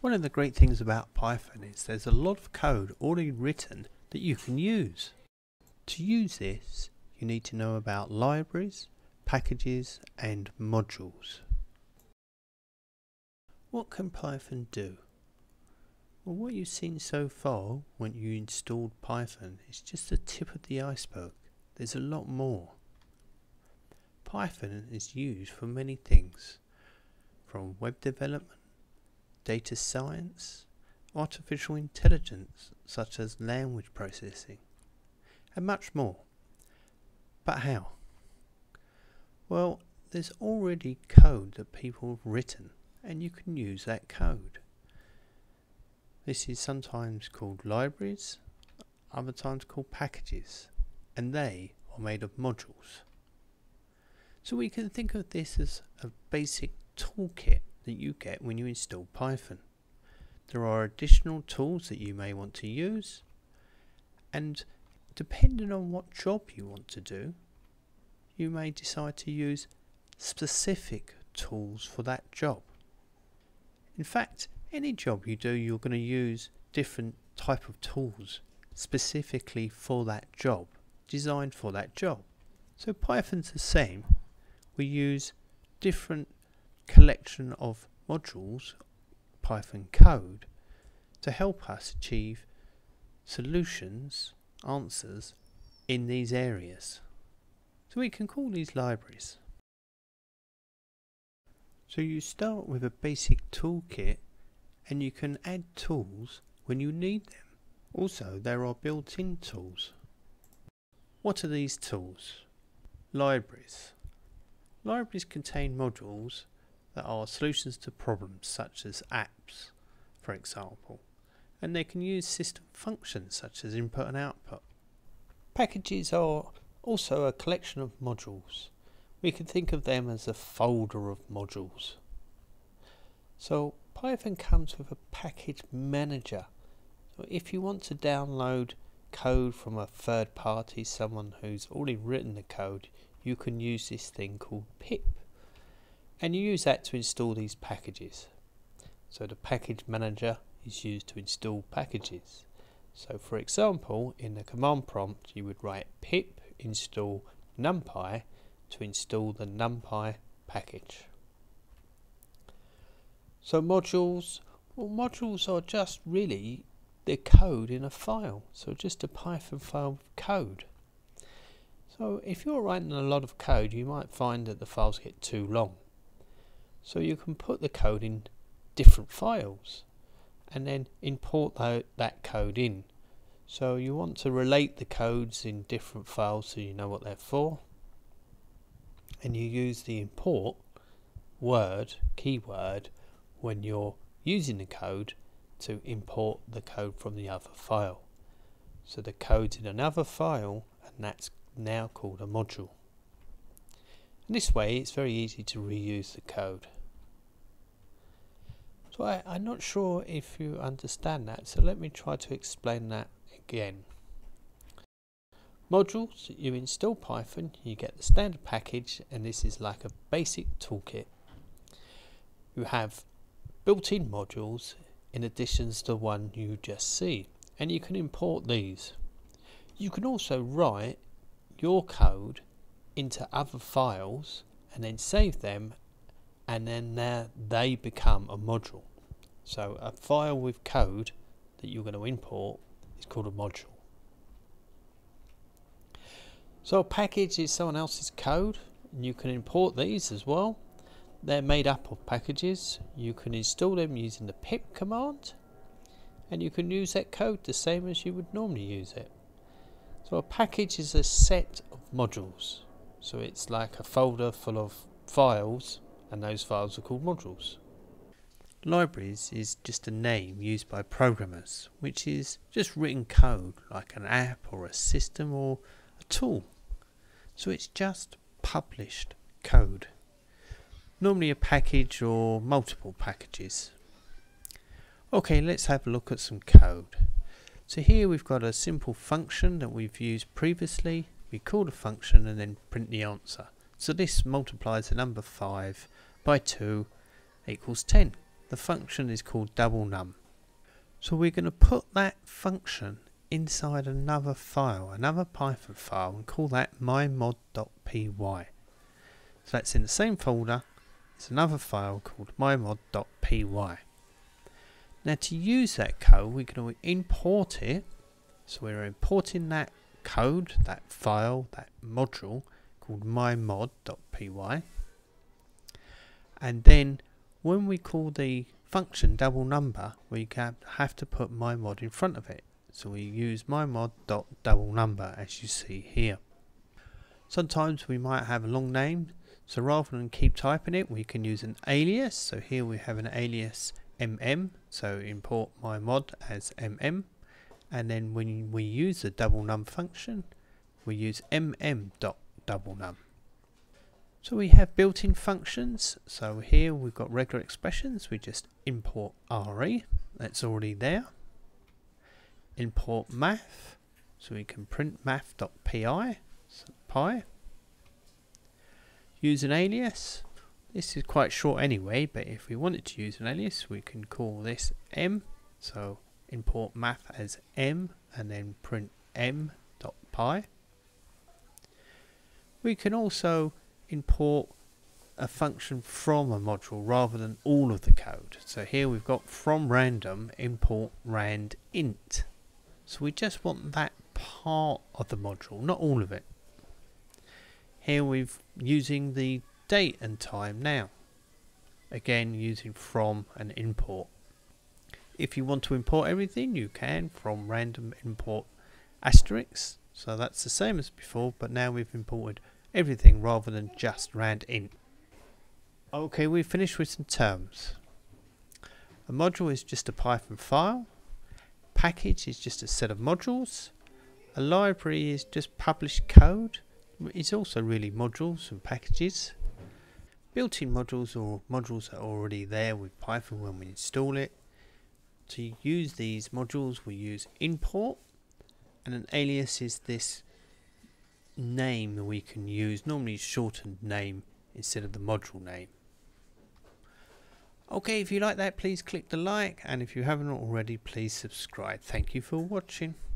One of the great things about Python is there's a lot of code already written that you can use. To use this, you need to know about libraries, packages and modules. What can Python do? Well, what you've seen so far when you installed Python is just the tip of the iceberg. There's a lot more. Python is used for many things, from web development, data science, artificial intelligence such as language processing, and much more. But how? Well, there's already code that people have written and you can use that code. This is sometimes called libraries, other times called packages, and they are made of modules. So we can think of this as a basic toolkit that you get when you install Python. There are additional tools that you may want to use, and depending on what job you want to do, you may decide to use specific tools for that job. In fact, any job you do, you're going to use different type of tools specifically for that job, designed for that job. So Python's the same. We use different collection of modules, Python code, to help us achieve solutions, answers in these areas. So we can call these libraries. So you start with a basic toolkit and you can add tools when you need them. Also, there are built-in tools. What are these tools? Libraries. Libraries contain modules that are solutions to problems such as apps, for example, and they can use system functions such as input and output. Packages are also a collection of modules. We can think of them as a folder of modules. So Python comes with a package manager. So if you want to download code from a third party, someone who's already written the code, you can use this thing called pip. And you use that to install these packages. So the package manager is used to install packages. So for example, in the command prompt you would write pip install numpy to install the numpy package. So modules, well, modules are just really the code in a file, so just a Python file with code. So if you're writing a lot of code, you might find that the files get too long. So you can put the code in different files and then import that code in. So you want to relate the codes in different files so you know what they're for. And you use the import word, keyword, when you're using the code to import the code from the other file. So the code's in another file and that's now called a module. And this way it's very easy to reuse the code. So I'm not sure if you understand that, so let me try to explain that again. Modules, you install Python, you get the standard package, and this is like a basic toolkit. You have built-in modules in addition to the one you just see, and you can import these. You can also write your code into other files and then save them, and then they become a module. So a file with code that you're going to import is called a module. So a package is someone else's code, and you can import these as well. They're made up of packages. You can install them using the pip command, and you can use that code the same as you would normally use it. So a package is a set of modules. So it's like a folder full of files, and those files are called modules. Libraries is just a name used by programmers, which is just written code like an app or a system or a tool. So it's just published code. Normally a package or multiple packages. Okay, let's have a look at some code. So here we've got a simple function that we've used previously. We call the function and then print the answer. So this multiplies the number 5 by 2 equals 10. the function is called double num. So we're going to put that function inside another file, another Python file, and call that mymod.py. So that's in the same folder. It's another file called mymod.py. Now to use that code, we're going to import it. So we're importing that code, that file, that module called mymod.py. And then when we call the function double number, we have to put mymod in front of it. So we use mymod.doublenumber as you see here. Sometimes we might have a long name, so rather than keep typing it, we can use an alias. So here we have an alias so import mymod as and then when we use the double num function, we use doublenum. So we have built-in functions. So here we've got regular expressions. We just import re, that's already there. Import math, so we can print math.py, so pi. Use an alias. This is quite short anyway, but if we wanted to use an alias, we can call this so import math as and then print m.py. We can also import a function from a module rather than all of the code. So here we've got from random import rand int. So we just want that part of the module, not all of it. Here we're using the date and time now. Again, using from and import. If you want to import everything, you can from random import asterisk. So that's the same as before, but now we've imported everything rather than just rand int. Okay, we've finished with some terms. A module is just a Python file. Package is just a set of modules. A library is just published code. It's also really modules and packages. Built-in modules or modules that are already there with Python when we install it. To use these modules we use import, and an alias is this name that we can use, normally shortened name instead of the module name. Okay, if you like that, please click the like, and if you haven't already, please subscribe. Thank you for watching.